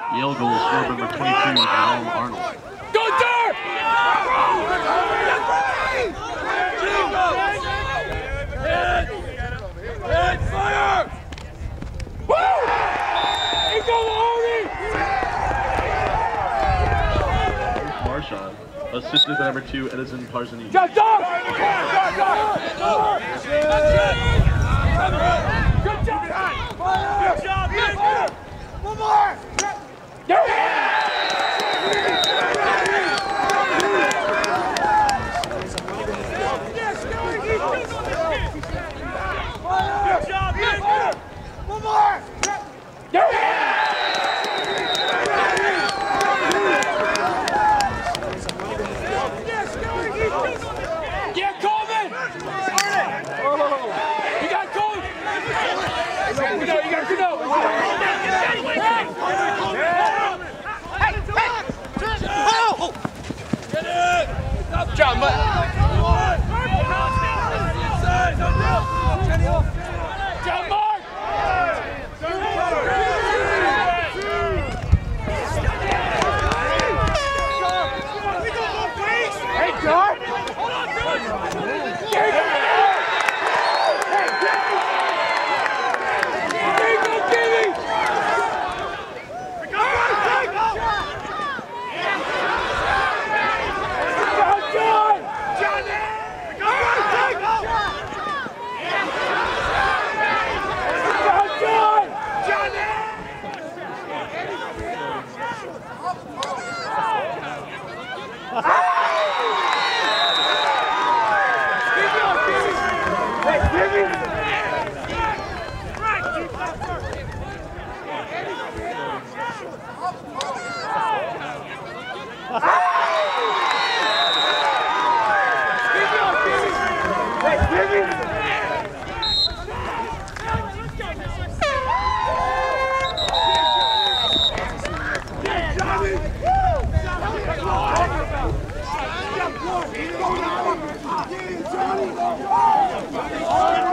Yale goal scored number 22, Jerome Arnold. Go Dirk! Hit fire! Woo! Go Arnie! Marshawn, assisted by number 2, Edison Parzani. Good job! Good job! One more! One more! Yeah, Coleman! You got Coleman! You got John, John Mark! Hey, John! Johnny!